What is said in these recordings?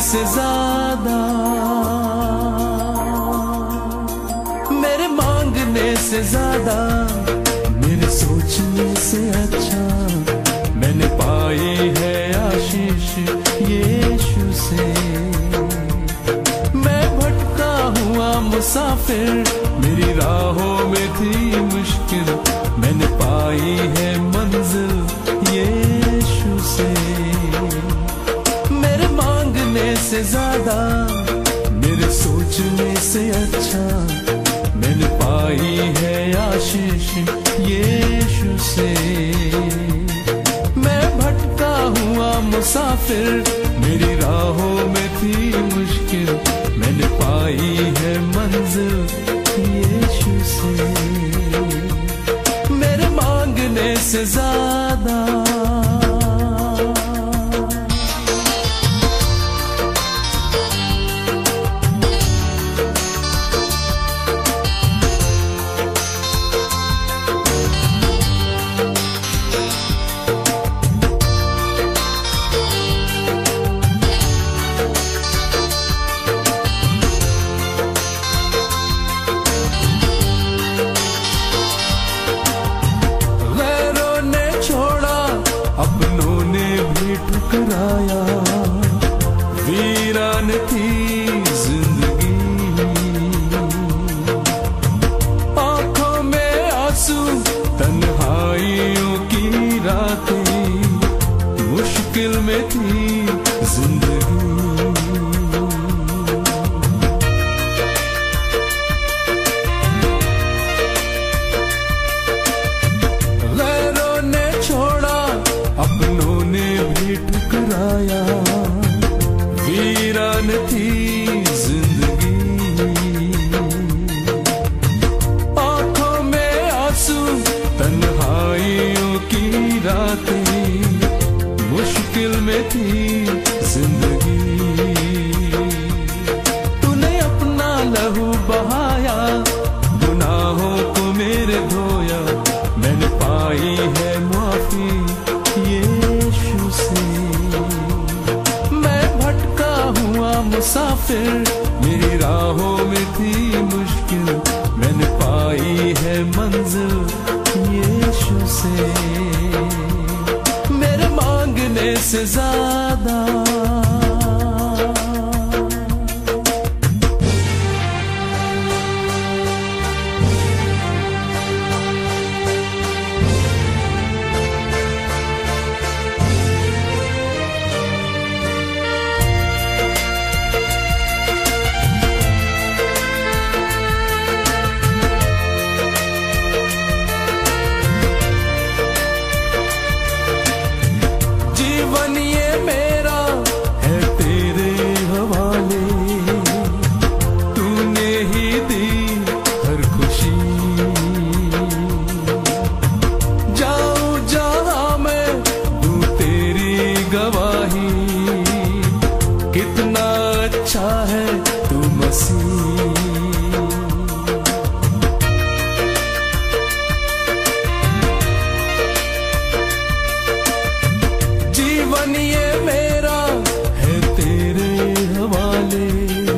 से ज्यादा, मेरे मांगने से ज्यादा, मेरे सोचने से अच्छा मैंने पाई है आशीष यीशु से। मैं भटका हुआ मुसाफिर, मेरी राहों में थी मुश्किल, मैंने पाई है मंजिल यीशु से। मेरे मांगने से ज्यादा, मेरे सोचने से अच्छा मैंने पाई है आशीष यीशु से। मैं भटका हुआ मुसाफिर, मेरी राहों में थी मुश्किल, मैंने पाई है मंजिल यीशु से। मेरे मांगने से ज्यादा। ठुकराया, वीरान थी जिंदगी, आंखों में आंसू, तन्हाइयों की रातें, मुश्किल में थी जिंदगी। गैरों ने छोड़ा, अपनों ने भी ठुकराया, वीरान थी जिंदगी, आंखों में आंसू, तन्हाइयों की रातें, मुश्किल में थी जिंदगी। तूने अपना लहू बहाया, गुनाहों को मेरे धोया, मैंने पाई है माफी यीशु से। मैं भटका हुआ मुसाफिर, मेरी राहों में थी मुश्किल, मैंने पाई है मंजिल यीशु से। मेरे मांगने से ज्यादा। जीवन ये मेरा है तेरे हवाले, तूने ही दी हर खुशी। जाऊं जहां मैं दूं तेरी गवाही, कितना अच्छा है तू मसीह। जीवन ये मेरा है तेरे हवाले,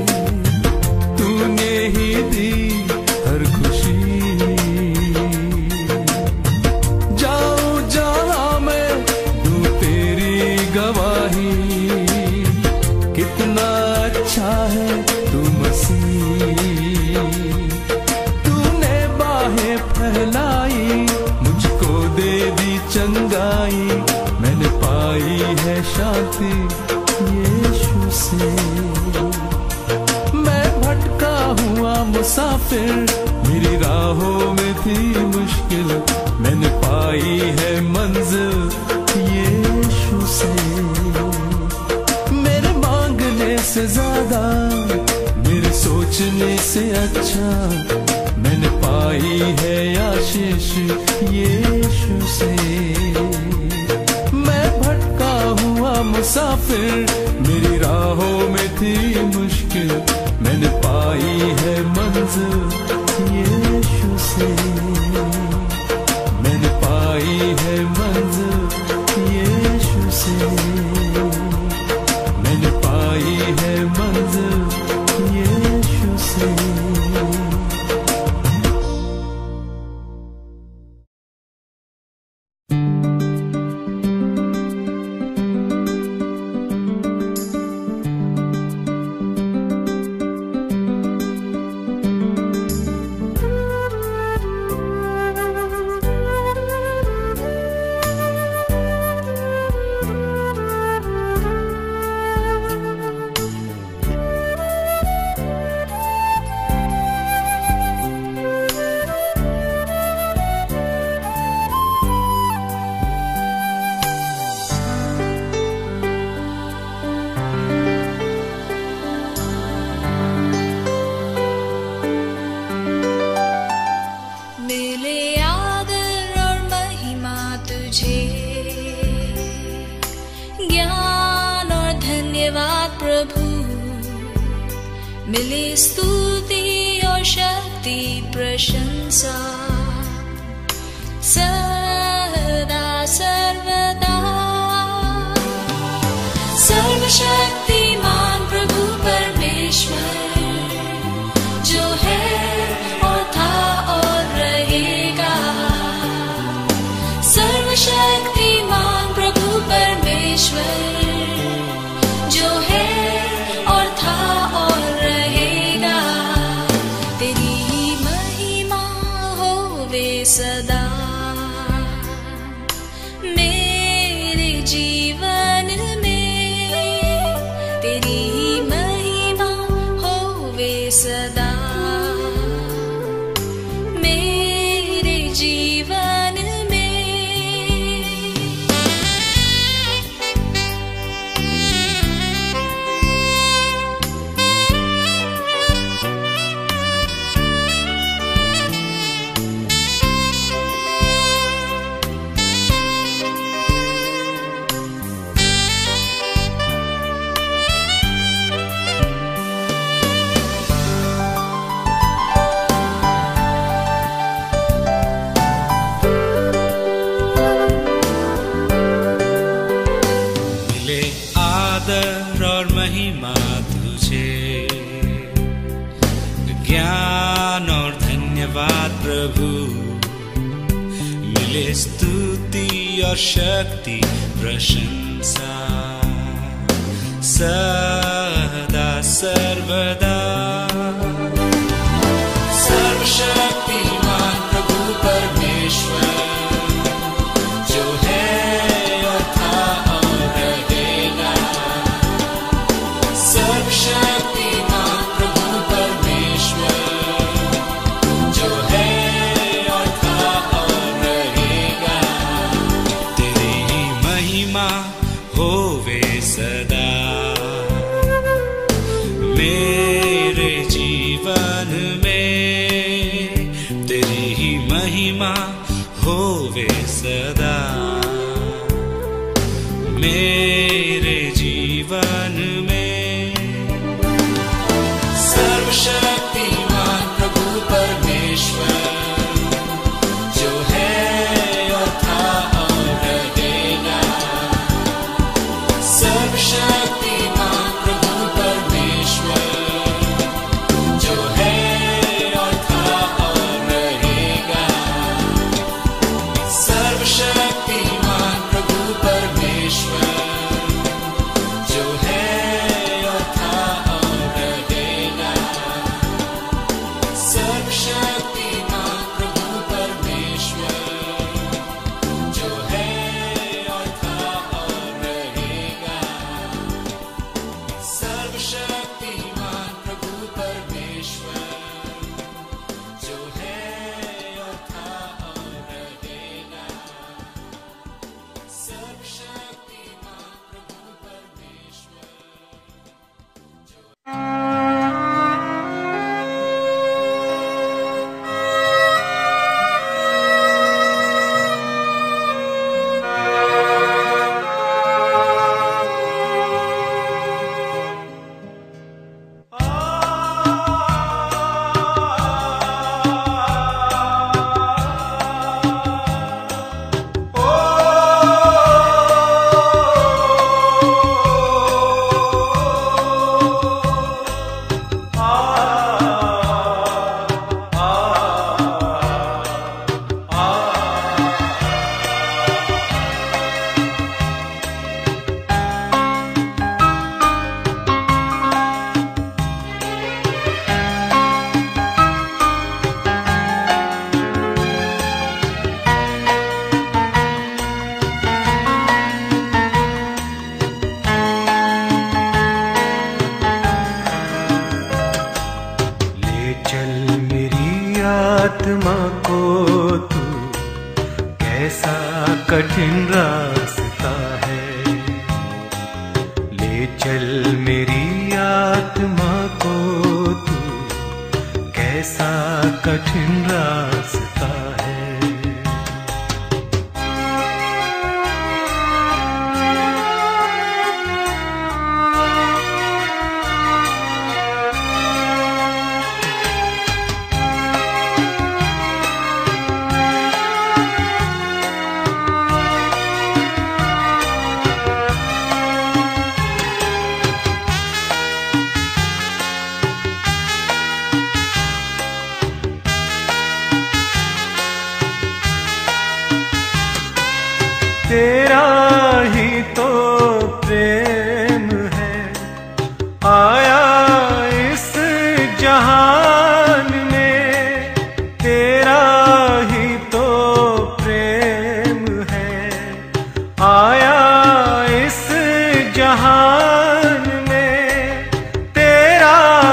तूने ही दी हर खुशी। जाऊं जहां मैं दूं तेरी गवाही, कितना अच्छा है तू मसीह। तूने बाहें फैलाई, मुझको दे दी चंगाई, मैंने पाई है शांति यीशु से। मैं भटका हुआ मुसाफिर, मेरी राहों में थी मुश्किल, मैंने पाई है मंजिल यीशु से। मेरे मांगने से ज्यादा, मेरे सोचने से अच्छा मैंने पाई है आशीष यीशु से। मैं भटका हुआ मुसाफिर, मेरी राहों में थी मुश्किल, मैंने पाई है मंजिल यीशु से। मैंने पाई है मंजिल यीशु से, मैंने पाई है तुझे ज्ञान और धन्यवाद प्रभु, मिले स्तुति और शक्ति प्रशंसा सदा सर्वदा। सर्वशक्तिमान प्रभु परमेश्वर जो है और था और रहेगा। सर्वशक्तिमान प्रभु परमेश्वर जो है और था और रहेगा। तेरी ही महिमा होवे सदा मेरे जीवन में। तेरी ही महिमा होवे सदा मेरे जीवन में। आदर और महिमा तुझे, ज्ञान और धन्यवाद प्रभु, मिले स्तुति और शक्ति प्रशंसा सदा सर्वदा। सर्वशक्तिमान प्रभु परमेश्वर जो है और था और रहेगा। सर्वशक्तिमान प्रभु परमेश्वर जो है और था और रहेगा। तेरी ही महिमा होवे सदा मेरे जीवन में। तेरी ही महिमा होवे सदा मेरे जीवन में। सर्वशक्तिमान प्रभु परमेश्वर जो है और था और रहेगा। सर्वशक्तिमान प्रभु परमेश्वर जो है और था और रहेगा। सर्वशक्तिमान प्रभु परमेश्वर जो है और था और रहेगा। सर्वशक्तिमान प्रभु परमेश्वर जो है और था और रहेगा। सर्वशक्तिमान प्रभु परमेश्वर जो है और था और रहेगा। सर्वशक्तिमान प्रभु परमेश्वर आत्मा को तू कैसा कठिन रास्ता है। ले चल मेरी आत्मा को तू कैसा कठिन रास्ता है। तेरा ही तो प्रेम है आया इस जहान में, तेरा ही तो प्रेम है आया इस जहान में, तेरा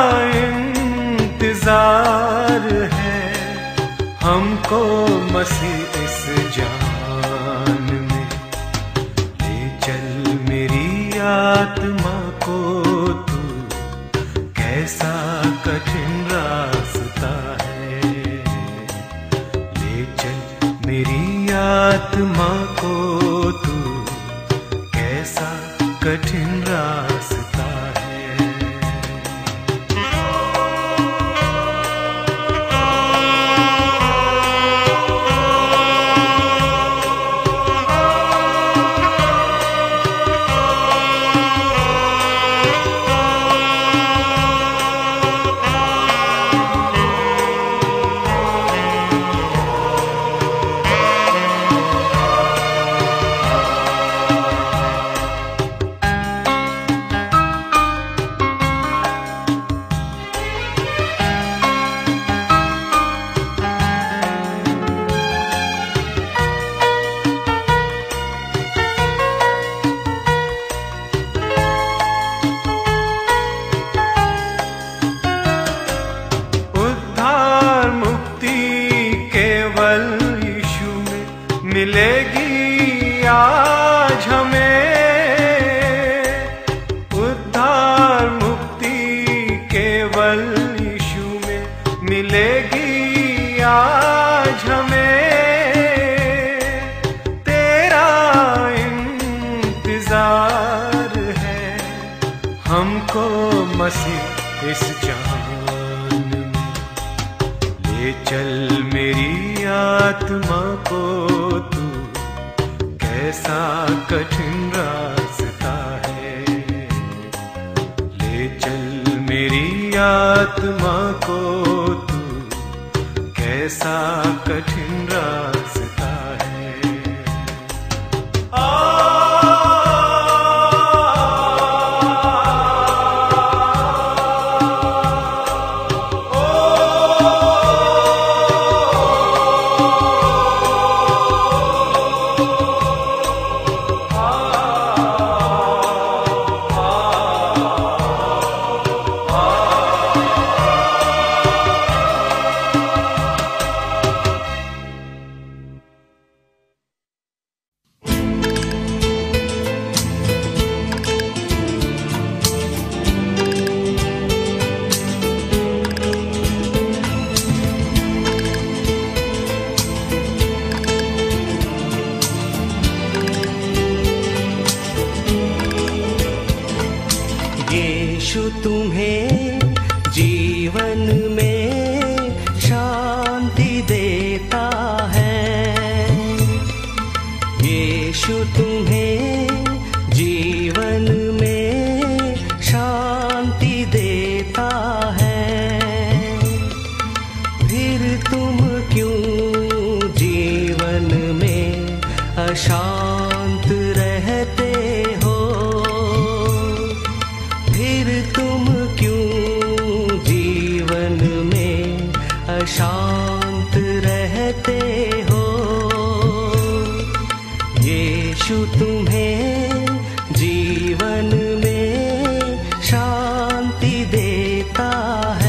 इंतजार है हमको मसीह इस जान में। ले चल मेरी आत्मा को तू, कैसा कठिन रास्ता है। ले चल मेरी आत्मा को तू, कैसा कठिन रास्ता है। मिलेगी आज हमें उद्धार मुक्ति, केवल यीशु में मिलेगी आज हमें। तेरा इंतजार है हमको मसीह इस जान में। ले चल मेरी आत्मा को तू, कैसा कठिन रास्ता है। ले चल मेरी आत्मा को तू, कैसा कठिन रास्ता है। यीशु तुम्हें जीवन में शांति देता है। यीशु तुम्हें जीवन में शांति देता है। फिर तुम क्यों जीवन में अशांत रहते हो? फिर तुम क्यों जीवन में अशांत रहते हो? यीशु तुम्हें जीवन में शांति देता है।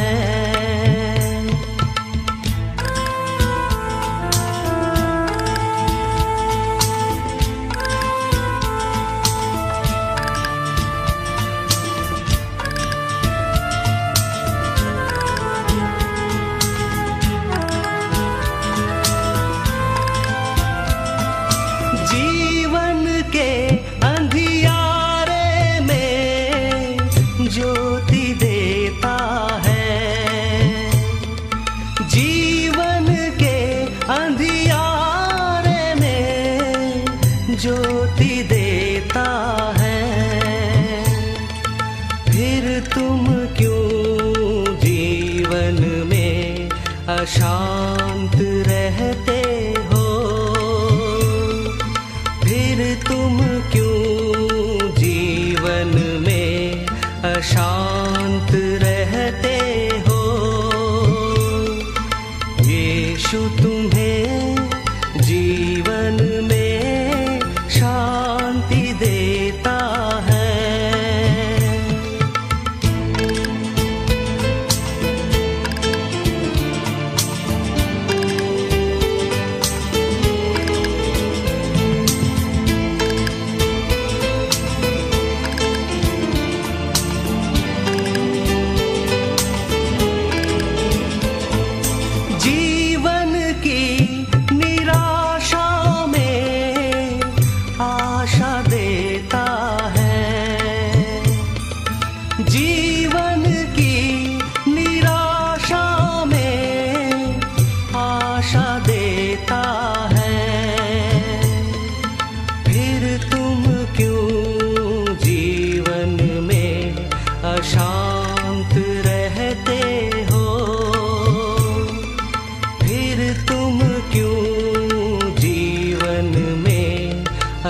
जीवन के अंधियारे में ज्योति देता है। जीवन के अंधियारे में ज्योति देता है। फिर तुम क्यों जीवन में अशांत रहते हो? फिर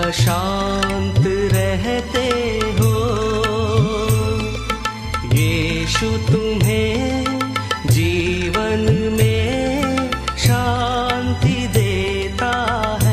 अशांत रहते हो। यीशु तुम्हें जीवन में शांति देता है।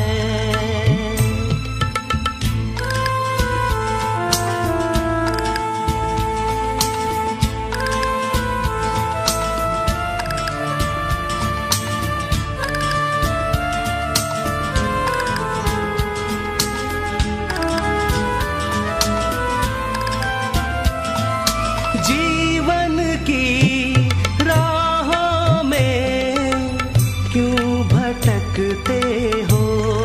जीवन की राहों में क्यों भटकते हो?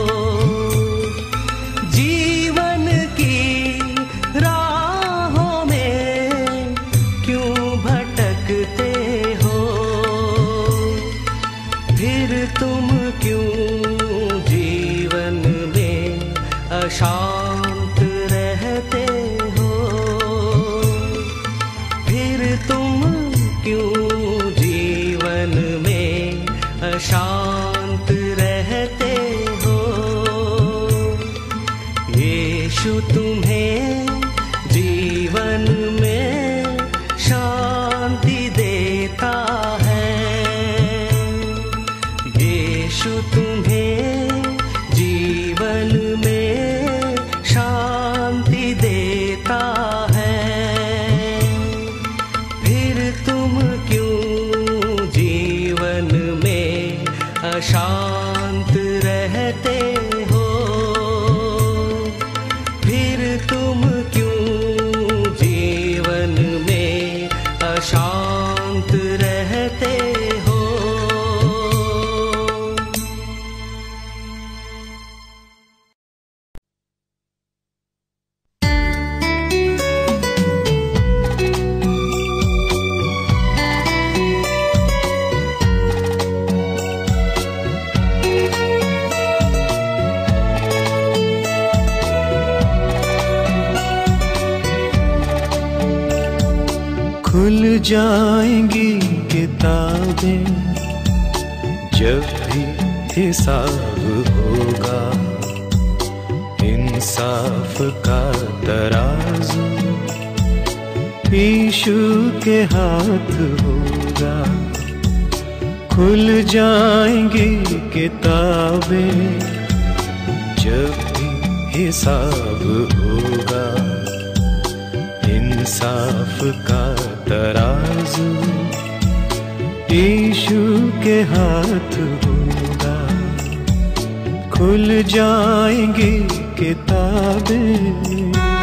जीवन की राहों में क्यों भटकते हो? फिर तुम क्यों जीवन में अशांत रहते हो? फिर तुम क्यों जीवन में अशांत रहते हो? यीशु तुम्हें जीवन में शांति देता है। यीशु तुम्हें जीवन में शांति देता है। तुम क्यों जीवन में अशांत रहते हो? फिर तुम क्यों जीवन में अशांत रहते हो? खुल जाएंगी किताबें जब भी हिसाब होगा। इंसाफ का तराजू यीशु के हाथ होगा। खुल जाएंगी किताबें जब भी हिसाब होगा। इंसाफ का तराजू यीशु के हाथ होगा। खुल जाएंगी किताबें।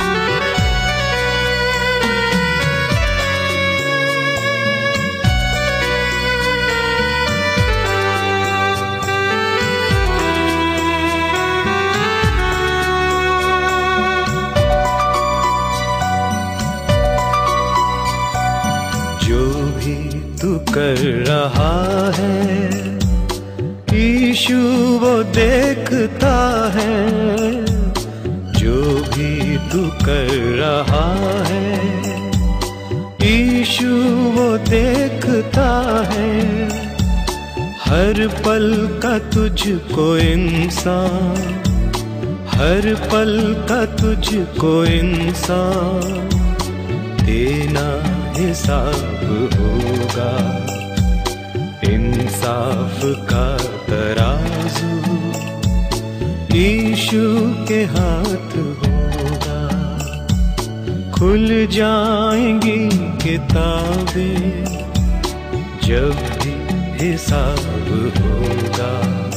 तू कर रहा है यीशु वो देखता है। जो भी तू कर रहा है यीशु वो देखता है। हर पल का तुझको इंसान, हर पल का तुझको इंसान देना हिसाब होगा। इंसाफ का तराजू यीशु के हाथ होगा। खुल जाएंगी किताबें जब भी हिसाब होगा।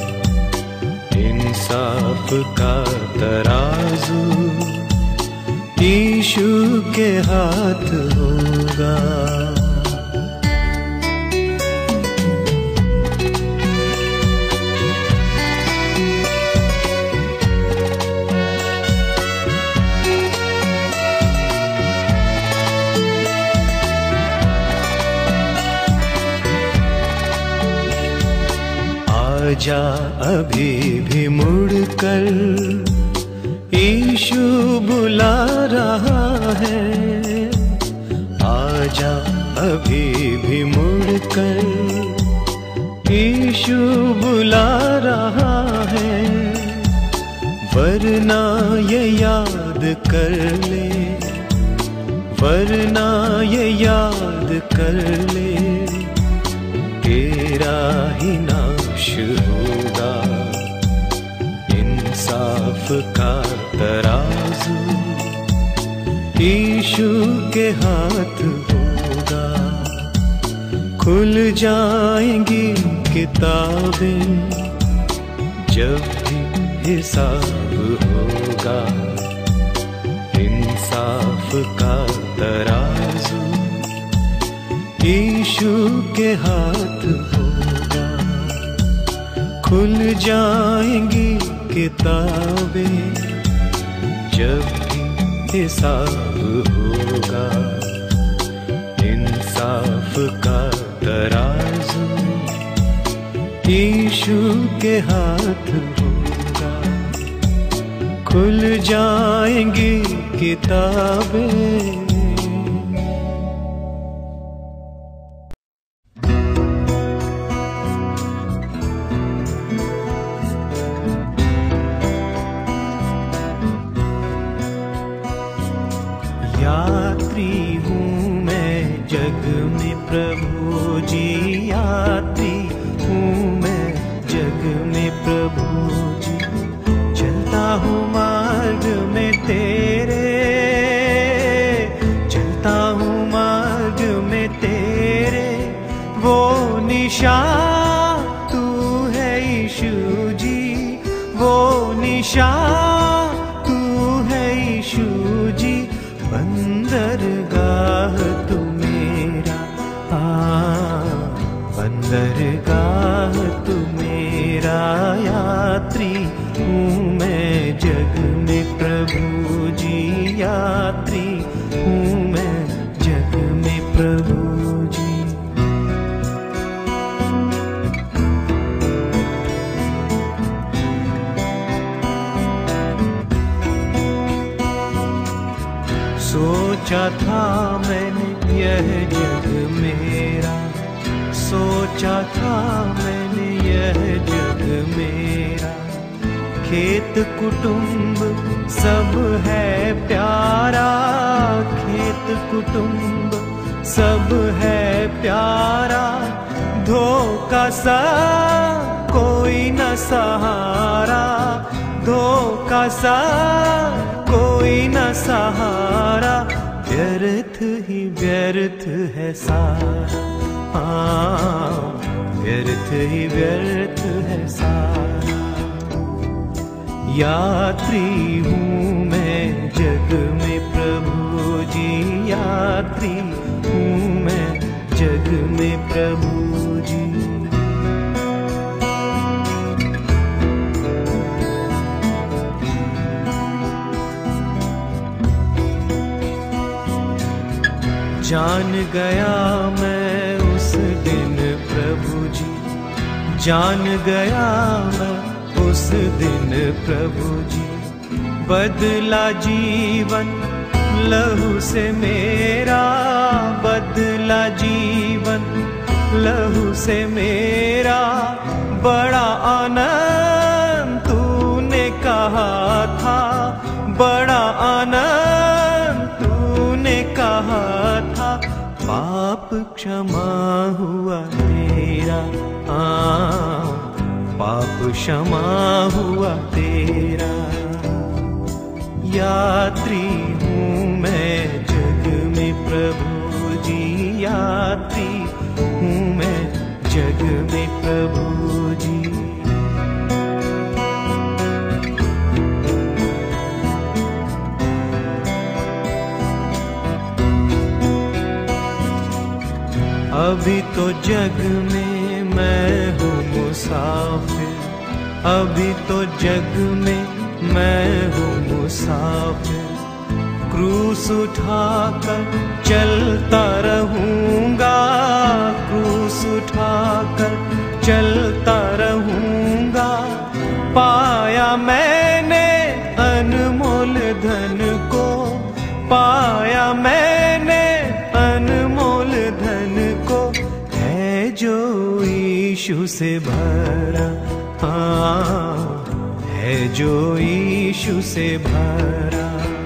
इंसाफ का तराजू यीशु के हाथ होगा। आजा अभी भी मुड़कर यीशु बुला रहा है। आजा अभी भी मुड़कर यीशु बुला रहा है। वरना ये याद कर ले, वरना ये याद कर ले, तेरा ही नाश होगा। इंसाफ का तराजू यीशु के हाथ होगा। खुल जाएंगी किताबें जब भी हिसाब होगा। इंसाफ का तराजू यीशु के हाथ होगा। खुल जाएंगी किताबें जब भी हिसाब होगा। इंसाफ का तराजू यीशु के हाथ होगा। खुल जाएंगी किताबें। यात्री हूँ मैं जग में प्रभु जी, यात्री हूँ मैं जग में प्रभु जी। चलता हूँ मार्ग में तेरे, चलता हूँ मार्ग में तेरे। वो निशान तू है यीशु जी, वो निशान तू है यीशु जी। बंदरगाह तू मेरा, बंदरगाह तू मेरा। यात्री हूँ मैं जग में प्रभु जी, यात्री हूँ मैं जग में प्रभु जी। सोचा था मैंने यह जग मेरा, सोचा था मैंने यह जग मेरा। खेत कुटुंब सब है प्यारा, खेत कुटुंब सब है प्यारा। धोखा सा कोई न सहारा, धोखा सा कोई न सहारा। व्यर्थ ही व्यर्थ है सारा, व्यर्थ ही व्यर्थ है सारा। यात्री हूँ मैं जग में प्रभु जी, यात्री हूँ मैं जग में प्रभु जी। जान गया मैं उस दिन प्रभु जी, जान गया मैं उस दिन प्रभु जी। बदला जीवन लहू से मेरा, बदला जीवन लहू से मेरा। बड़ा आनंद तूने कहा था, बड़ा आनंद तूने कहा था। पाप क्षमा हुआ तेरा, पाप क्षमा हुआ तेरा। यात्री हूँ मैं जग में प्रभु जी, यात्री हूँ मैं जग में प्रभु जी। अभी तो जग में मैं हूँ मुसाफिर, अभी तो जग में मैं हूँ मुसाफिर। क्रूस उठाकर चलता रहूँगा, क्रूस उठाकर चलता रहूँगा। पाया मैंने अनमोल धन को, पाया मैंने अनमोल धन को। जो यीशु से भरा, है है जो यीशु से भरा।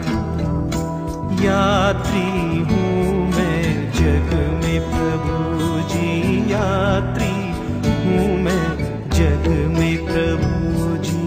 यात्री हूँ मैं जग में प्रभु जी, यात्री हूँ मैं जग में प्रभु जी।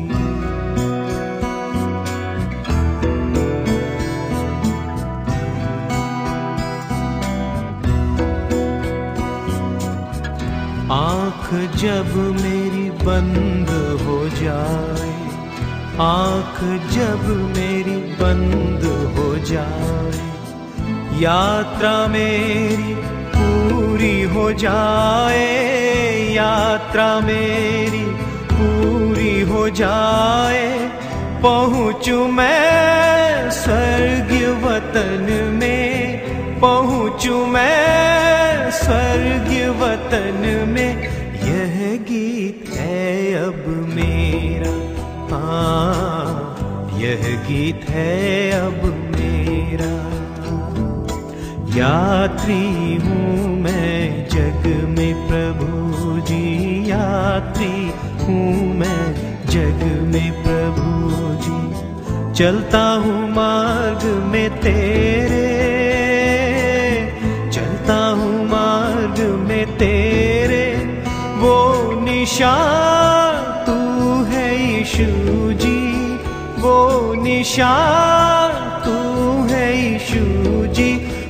आँख जब मेरी बंद हो जाए, आँख जब मेरी बंद हो जाए, यात्रा मेरी पूरी हो जाए, यात्रा मेरी पूरी हो जाए, पहुँचूँ मैं स्वर्गीय वतन में, पहुँचूँ मैं स्वर्गीय वतन में। यह गीत है अब मेरा, हाँ यह गीत है अब मेरा। यात्री हूँ मैं जग में प्रभु जी, यात्री हूँ मैं जग में प्रभु जी। चलता हूँ मार्ग में तेरे, चलता हूँ मार्ग में तेरे, वो निशान तू है यीशु जी, वो निशान तू है यीशु जी।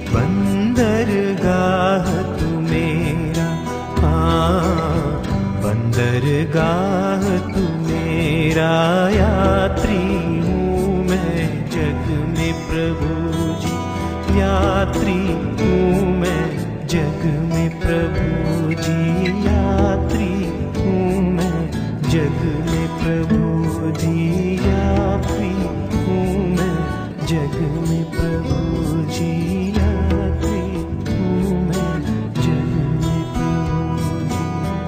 बंदरगाह तू मेरा, हाँ बंदरगाह तू मेरा। यात्री हूँ मैं जग में प्रभु जी, यात्री हूँ मैं जग में प्रभु जी, यात्री हूँ मैं जग में प्रभु जी, यात्री हूँ मैं जग में प्रभु जी, यात्री हूँ मैं जग में प्रभु जी।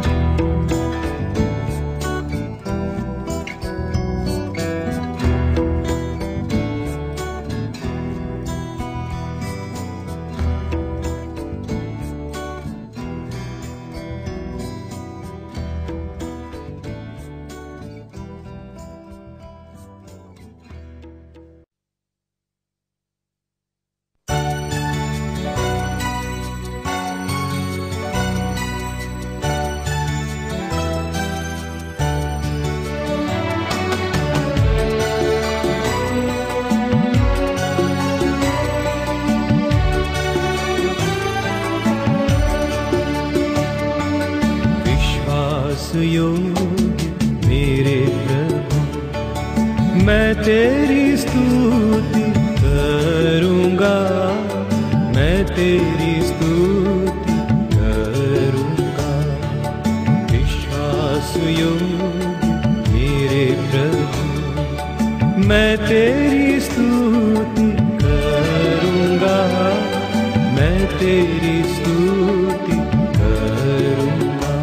योग्य मेरे प्रभु, मैं तेरी स्तुति करूँगा, मैं तेरी स्तुति करूँगा। विश्वास योग्य मेरे प्रभु, मैं तेरी स्तुति करूँगा, मैं तेरी स्तुति करूँगा।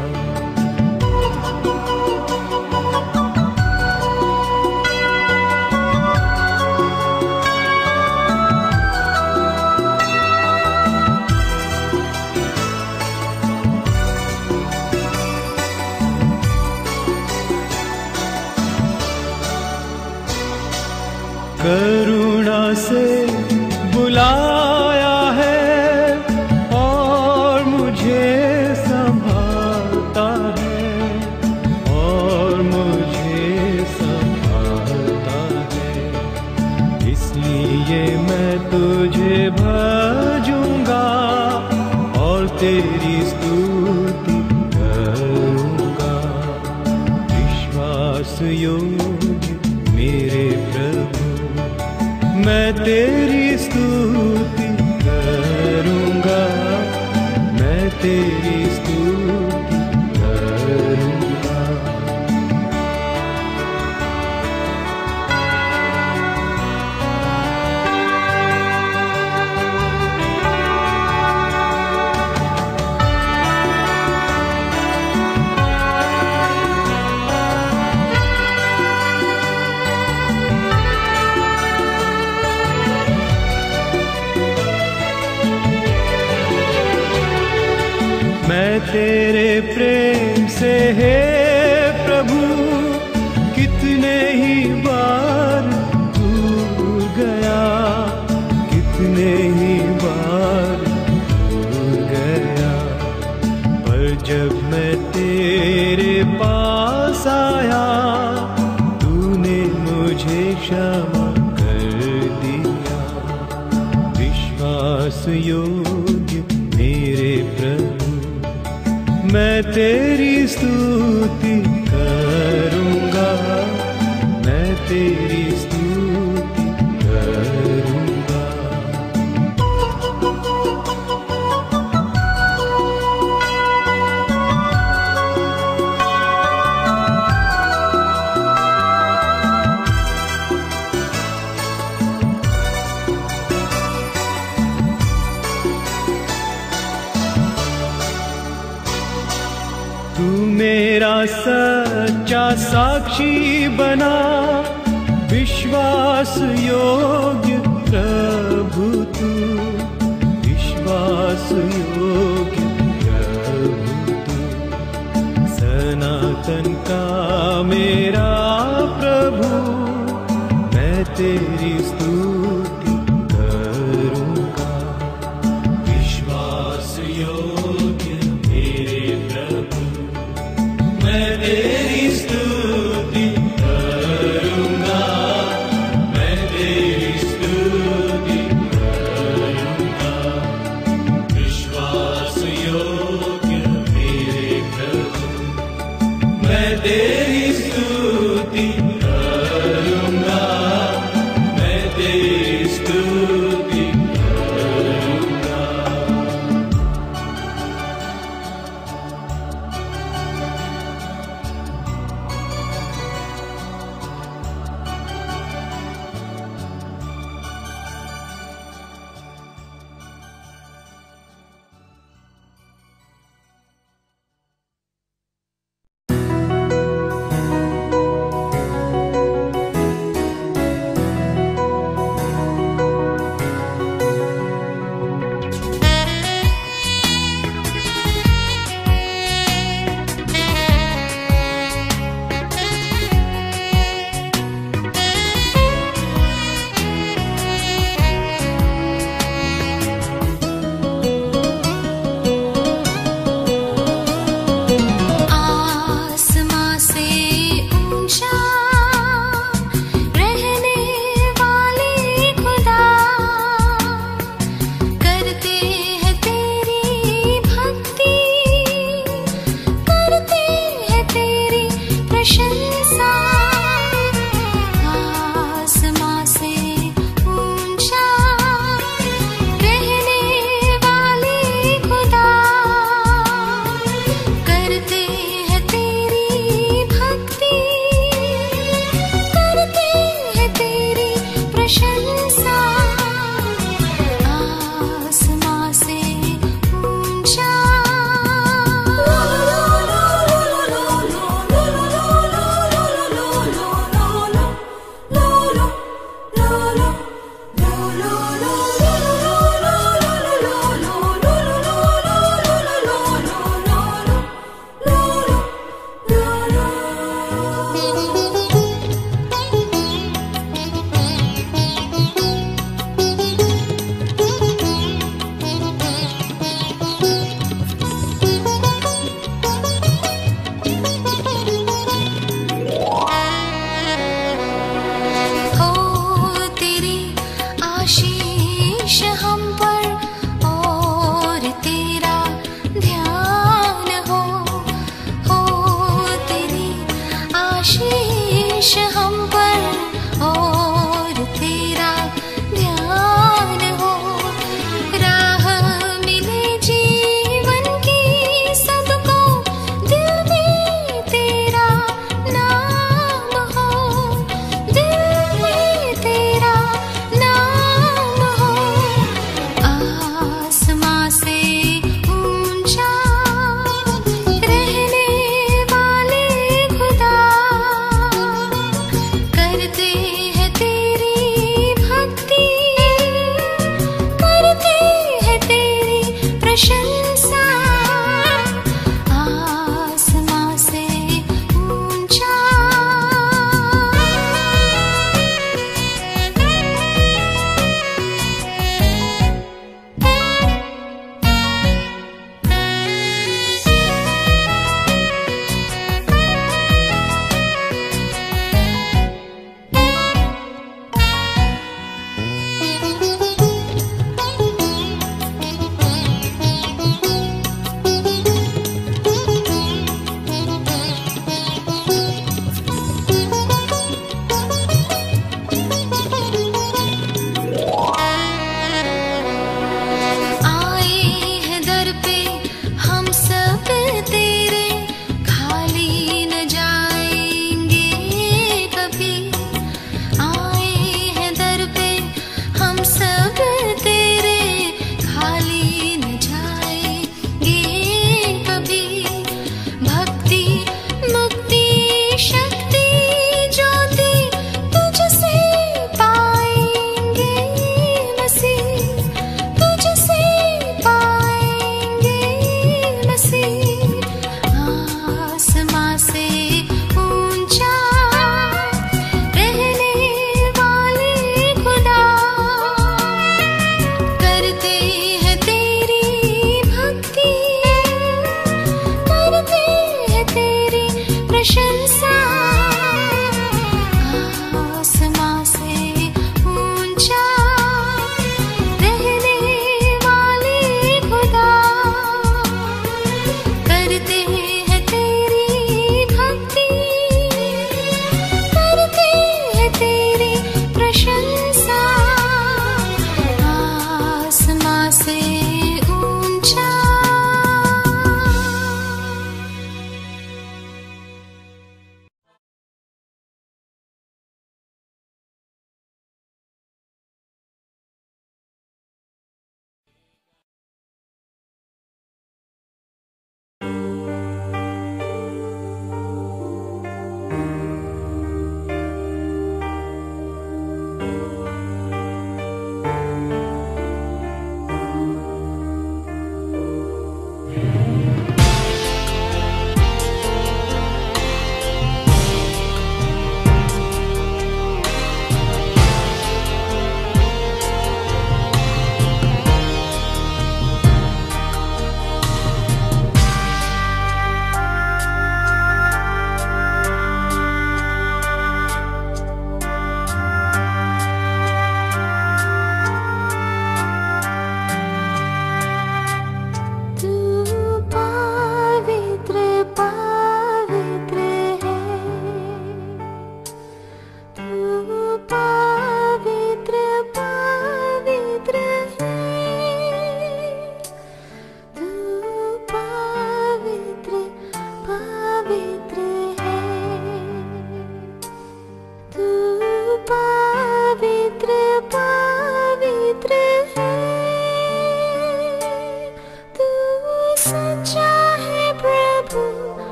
करुणा से बुलाया है और मुझे संभालता है, और मुझे संभालता है। इसलिए मैं तुझे भजूंगा और तेरी स्तुति करूंगा। विश्वास योग्य मेरे प्रभु, मैं तेरी स्तुति करूँगा, मैं तेरी स्तुति करूँगा। मैं तेरे प्रेम से हे प्रभु कितने कितने ही बार भूल गया, कितने ही बार भूल गया, पर जब मैं तेरे पास आया तूने मुझे क्षमा कर दिया। विश्वास योग्य मेरे प्रभु, मैं तेरी स्तुति करूँगा, मैं तेरी स्तुति करूँगा। तू मेरा सच्चा साक्षी बना, विश्वास योग्य प्रभु तू, विश्वास योग्य प्रभु तू, सनातन का मेरा प्रभु, मैं तेरी स्तुति करूँगा। विश्वास योग्य मेरे प्रभु, मैं तेरी स्तुति करूँगा, मैं तेरी स्तुति करूँगा। विश्वास योग्य मेरे प्रभु, मैं तेरी स्तुति करूँगा, मैं तेरी स्तुति करूँगा।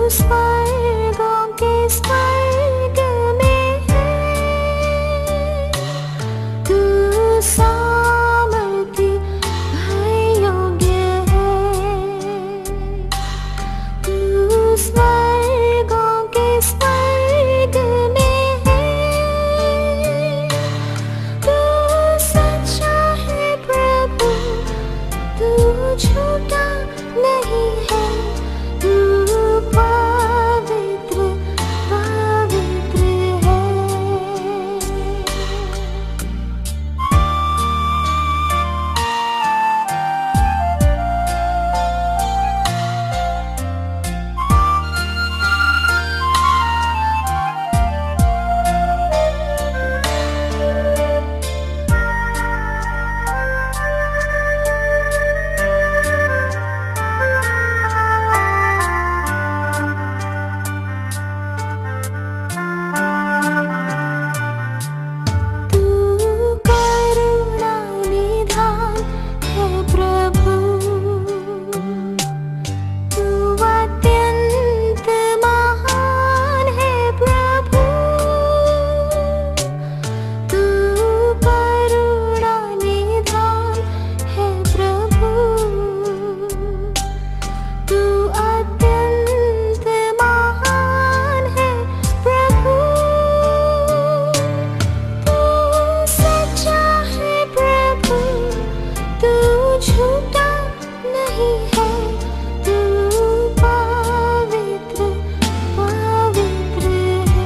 स्वर्गों के स्वर्ग में है, तू सामर्थी योग्य है, तू स्वर्गों के स्वर्ग में है, तू सच्चा है प्रभु, तू झूठा नहीं है, तू पवित्र पवित्र है। तू करुणा निधान है प्रभु, तू अत्यंत महान है प्रभु, तू करुणा निधान है प्रभु, तू अत्यंत महान है प्रभु, तू सच्चा है प्रभु, तू झूठा नहीं है, तू पवित्र पवित्र है।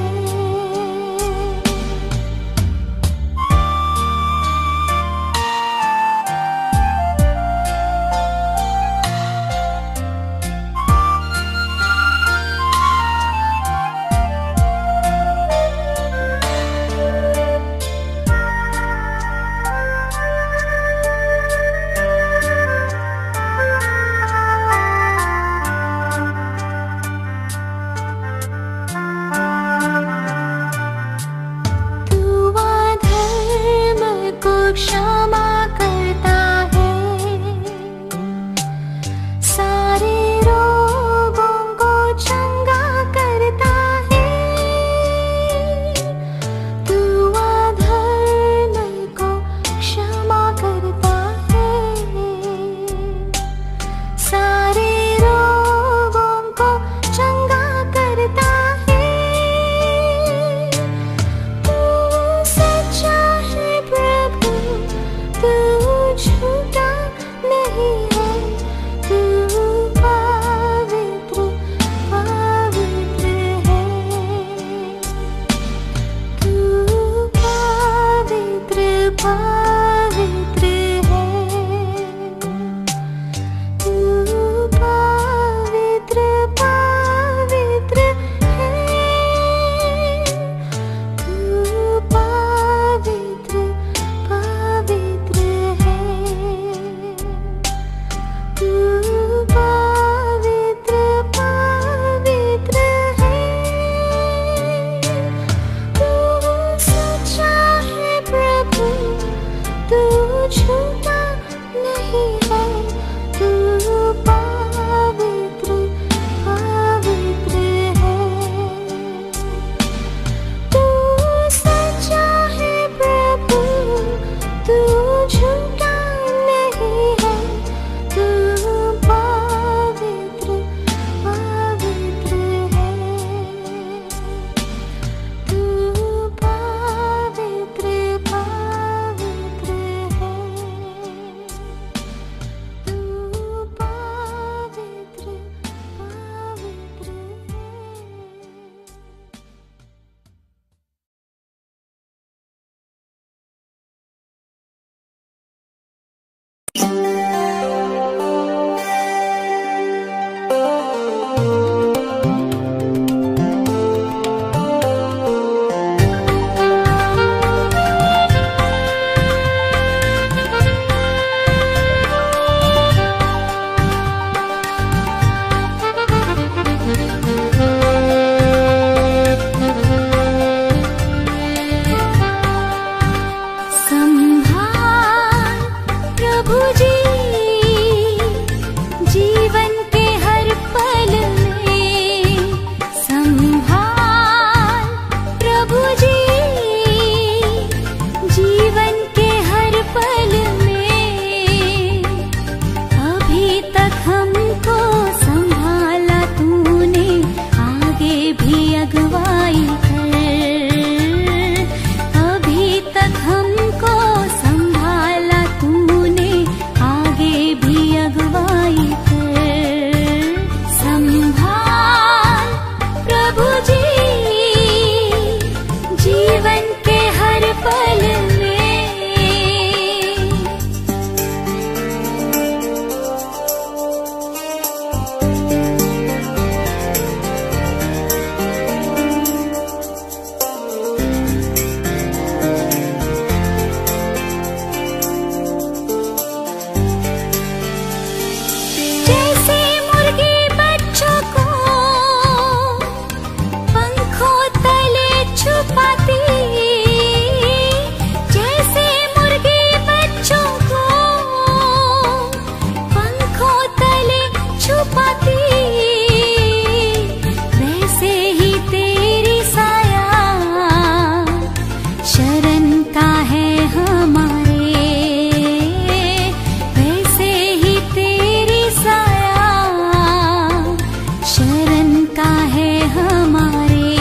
तू अधर्म को क्षमा करता है, सारे रोगों को चंगा करता है, तू अधर्म को क्षमा करता है, सारे रोगों को चंगा करता है, तू सच्चा है प्रभु, का है हमारे,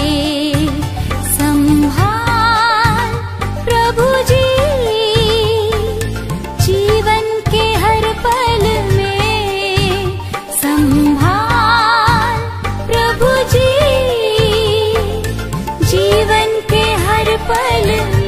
संभाल प्रभु जी जीवन के हर पल में, संभाल प्रभु जी जीवन के हर पल में।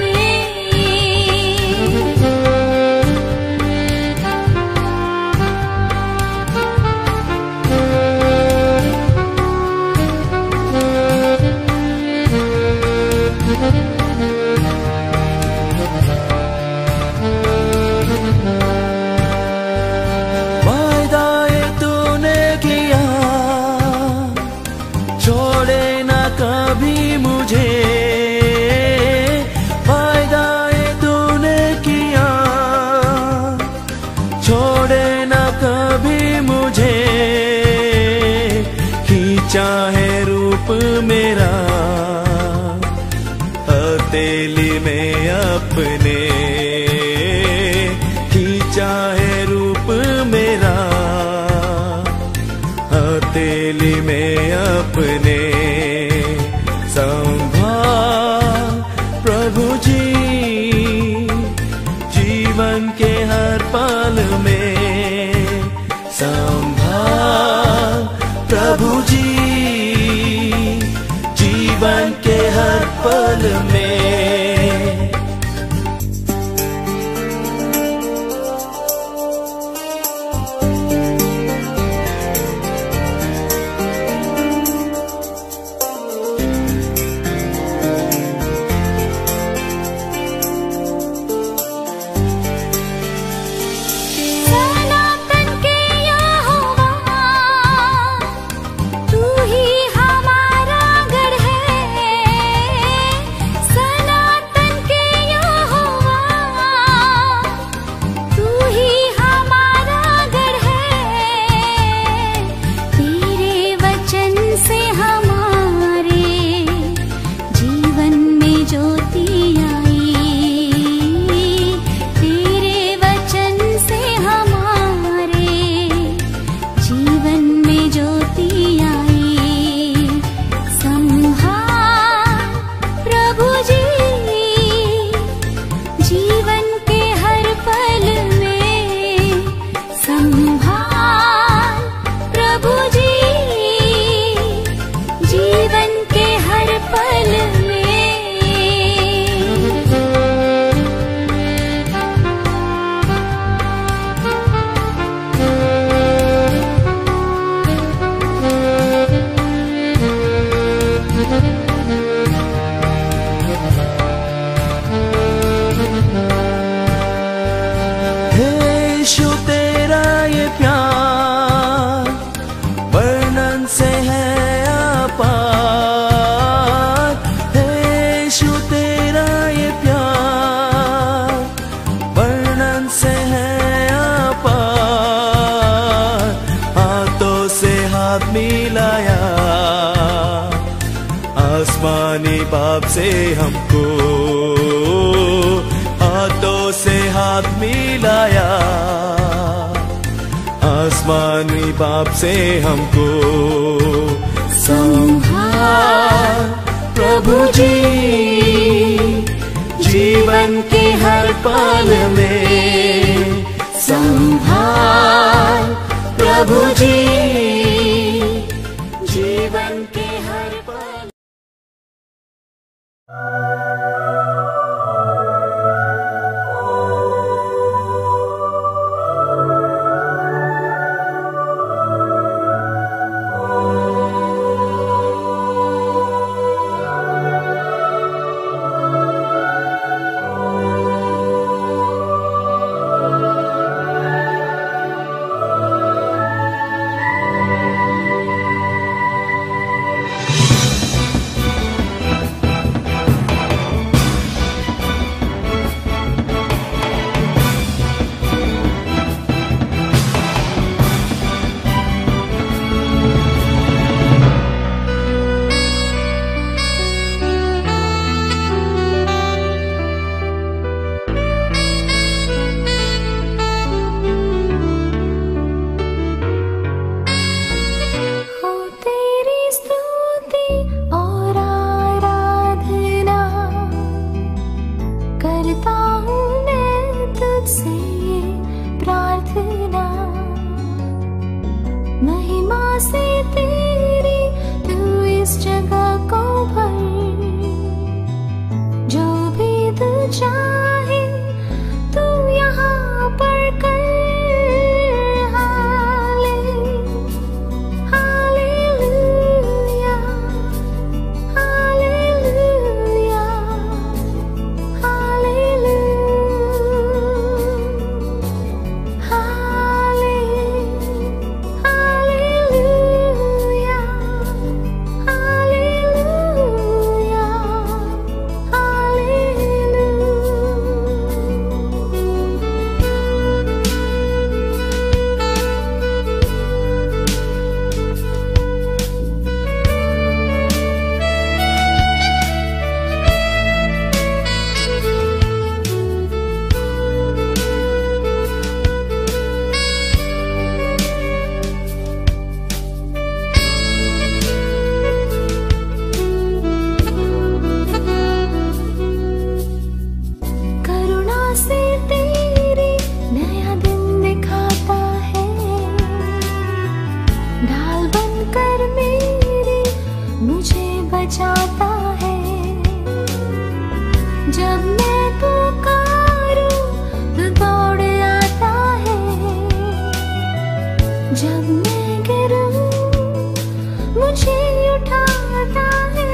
वायदाए तूने किया, छोड़े ना कभी मुझे। वायदाए तूने किया, छोड़े ना कभी मुझे। खींचा है रूप मेरा हथेली में अपने, खींचा है रूप मेरा हथेली में अपने। संभाल प्रभु जी जीवन के हर पल में, संभाल प्रभु जी जीवन के हर पल में। सनातन के यहोवा तू ही हमारा गढ़ है, सनातन के यहोवा तू ही हमारा गढ़ है। तेरे वचन से हमारे जीवन में ज्योति आई, तेरे वचन से हमारे जीवन में ज्योति आई। संभाल प्रभु जी जीवन के हर पल में, संभाल प्रभु जी जीवन के हर पल में। हे यीशु तेरा ये प्यार वर्णन से है अपार। हे यीशु तेरा ये प्यार वर्णन से है अपार। हाथों से हाथ मिलाया आसमानी बाप से हमको, हाथों से हाथ मिलाया आसमानी बाप से हमको। संभाल प्रभु जी जीवन के हर पल में, संभाल प्रभु जी जीवन के हर पल। बचाता है। जब मैं पुकारूं तो दौड़ आता है। जब मैं गिरूं मुझे उठाता है।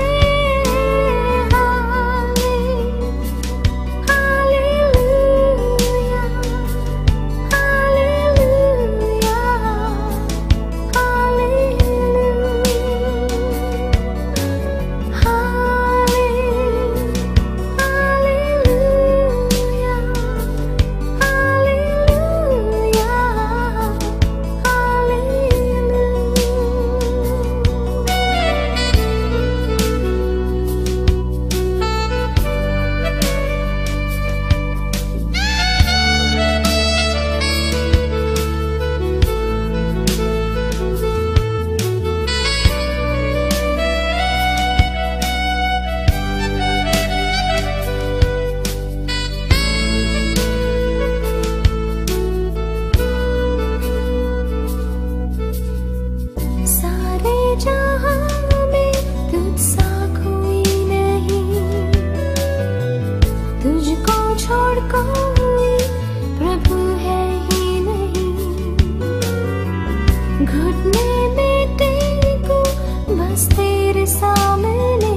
घुटने में टेको बस तेरे सामने।